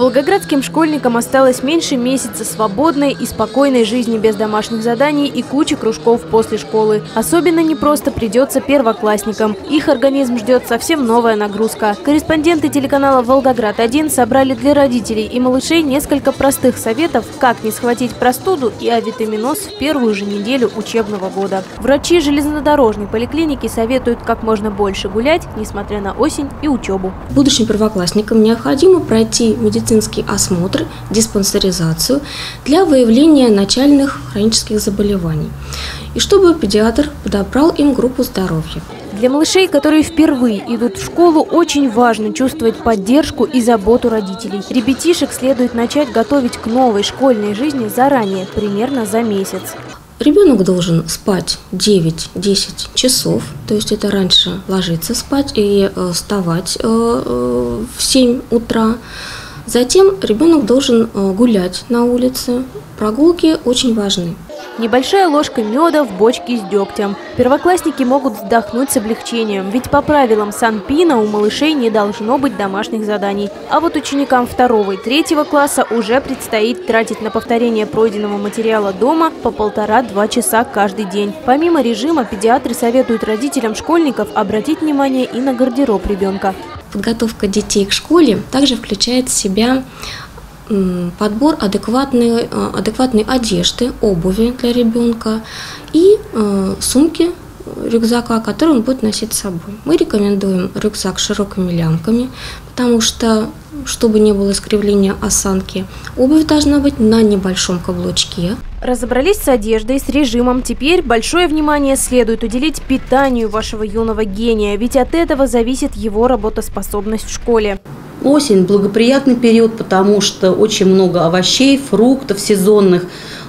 Волгоградским школьникам осталось меньше месяца свободной и спокойной жизни без домашних заданий и кучи кружков после школы. Особенно непросто придется первоклассникам. Их организм ждет совсем новая нагрузка. Корреспонденты телеканала «Волгоград-1» собрали для родителей и малышей несколько простых советов, как не схватить простуду и авитаминоз в первую же неделю учебного года. Врачи железнодорожной поликлиники советуют как можно больше гулять, несмотря на осень и учебу. Будущим первоклассникам необходимо пройти медицинский осмотр, диспансеризацию для выявления начальных хронических заболеваний. И чтобы педиатр подобрал им группу здоровья. Для малышей, которые впервые идут в школу, очень важно чувствовать поддержку и заботу родителей. Ребятишек следует начать готовить к новой школьной жизни заранее, примерно за месяц. Ребенок должен спать 9-10 часов, то есть это раньше ложиться спать и вставать в 7 утра. Затем ребенок должен гулять на улице. Прогулки очень важны. Небольшая ложка меда в бочке с дегтем. Первоклассники могут вздохнуть с облегчением, ведь по правилам Санпина у малышей не должно быть домашних заданий. А вот ученикам 2 и 3 класса уже предстоит тратить на повторение пройденного материала дома по 1,5–2 часа каждый день. Помимо режима, педиатры советуют родителям школьников обратить внимание и на гардероб ребенка. Подготовка детей к школе также включает в себя подбор адекватной одежды, обуви для ребенка и сумки, рюкзака, который он будет носить с собой. Мы рекомендуем рюкзак с широкими лямками, потому что, чтобы не было искривления осанки, обувь должна быть на небольшом каблучке. Разобрались с одеждой, с режимом. Теперь большое внимание следует уделить питанию вашего юного гения, ведь от этого зависит его работоспособность в школе. Осень – благоприятный период, потому что очень много овощей, фруктов сезонных.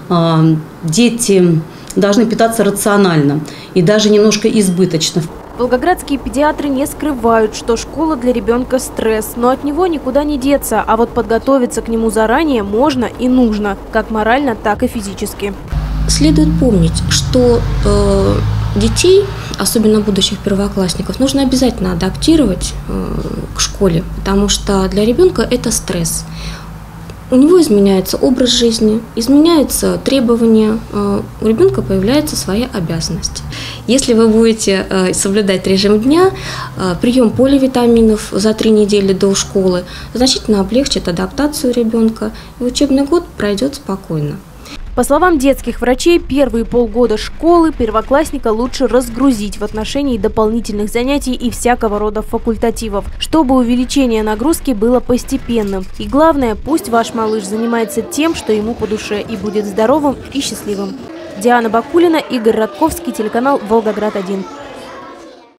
Дети должны питаться рационально и даже немножко избыточно. Волгоградские педиатры не скрывают, что школа для ребенка стресс, но от него никуда не деться, а вот подготовиться к нему заранее можно и нужно, как морально, так и физически. Следует помнить, что детей, особенно будущих первоклассников, нужно обязательно адаптировать к школе, потому что для ребенка это стресс. У него изменяется образ жизни, изменяются требования, у ребенка появляются свои обязанности. Если вы будете соблюдать режим дня, прием поливитаминов за 3 недели до школы значительно облегчит адаптацию ребенка, и учебный год пройдет спокойно. По словам детских врачей, первые полгода школы первоклассника лучше разгрузить в отношении дополнительных занятий и всякого рода факультативов, чтобы увеличение нагрузки было постепенным. И главное, пусть ваш малыш занимается тем, что ему по душе, и будет здоровым и счастливым. Диана Бакулина, Игорь Радковский, телеканал «Волгоград-1».